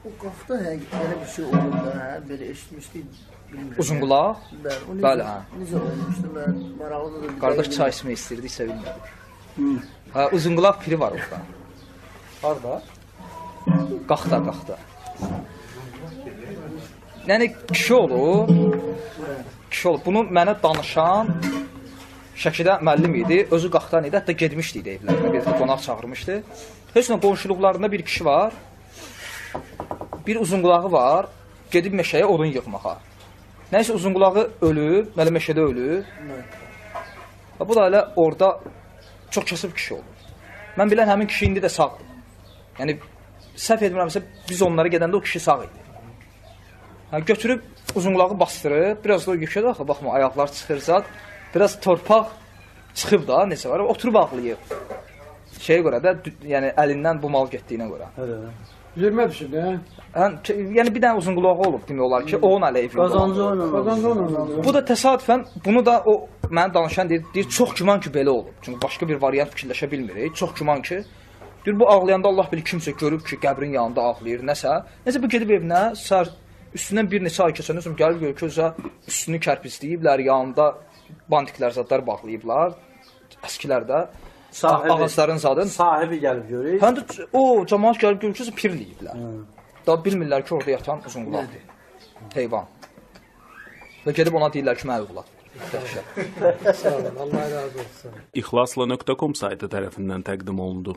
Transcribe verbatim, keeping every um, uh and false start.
O qafda həqiqətən bir şey olub da, hə, belə eşitmişdik. Uzun qulaq? Bəli, o Bəli, hə. necə olmuşdu, mən maraqlıdır. Qardaş çay içmək istirdik, sevinmədik. Hə, uzun qulaq piri var orada. Harda? Qaxda, qaxda. Yəni, kişi olub, kişi olub. Bunu mənə danışan Şəkidə müəllim idi, özü qaxdan idi, hətta gedmişdi idi evlərinə, bir qonaq çağırmışdı. Heç nə qonşuluqlarında bir kişi var, bir uzun qulağı var, gedib meşəyə odun yığmağa. Nəysə uzun qulağı ölüb, mələ meşədə ölüb. Bu da elə orada çox kasıb kişi olub. Mən bilən həmin kişi indi də sağdır. Yəni, səhv etmirəmsə, biz onlara gedəndə o kişi sağ idi. Hə, götürüb uzun qulağı bastırıb, biraz da o yükədə axı, baxma, ayaqlar çıxır zat, biraz torpaq çıxıb da, necə var, oturub ağlayıb. Şeyə görə də, yəni əlindən bu mal getdiyinə görə. Yürümə düşüb, hə? Yəni bir dənə uzun qulağı olub demək olar ki, onun əleyhində. Qazancı onunla. Qazancı onunla. Bu da təsadüfən, bunu da o mənə danışan deyir, deyir, çox güman ki, belə olub. Çünki başqa bir variant fikirləşə bilmirik. Çox güman ki, deyir, bu ağlayanda Allah bilir kimsə görüb ki, qəbrin yanında ağlayır, nəsə. Nəsə bu gedib evinə, sər üstündən bir neçə ay keçəndən sonra gəlib görür ki, özə üstünü kərpisləyiblər, yanında bantiklər zadlar bağlayıblar, əskilərdə, ağacların zadın. Sahibi gəlib görür. Həm də o cəmaat gəlib görür ki, pirləyiblər. Daha bilmirlər ki, orada yatan uzun qulaqdır, heyvan. Və gedib ona deyirlər ki, mənə qulaq. Sağ olun, Allah razı olsun. İxlasla nöqtə com saytı tərəfindən təqdim olundu.